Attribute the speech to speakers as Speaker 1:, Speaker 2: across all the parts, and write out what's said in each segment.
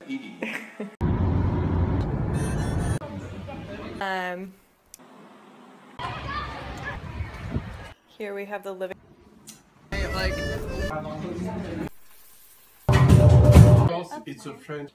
Speaker 1: Here we have the living.
Speaker 2: It's a French.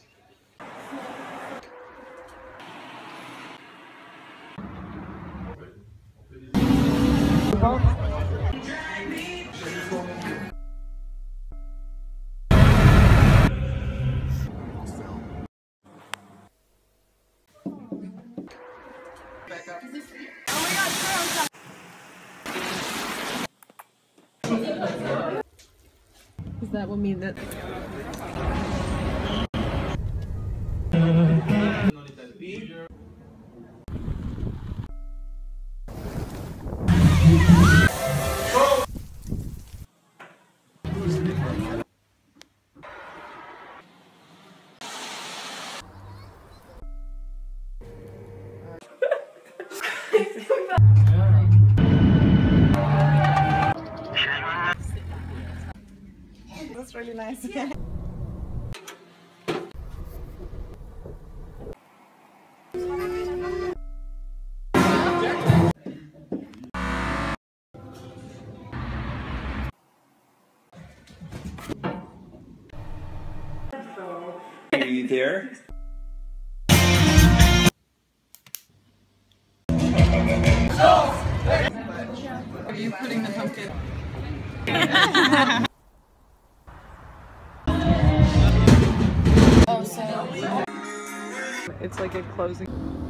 Speaker 1: Does that will mean that? That's really nice.
Speaker 3: Are you there?
Speaker 1: Are you putting the pumpkin? Oh, so it's like a closing.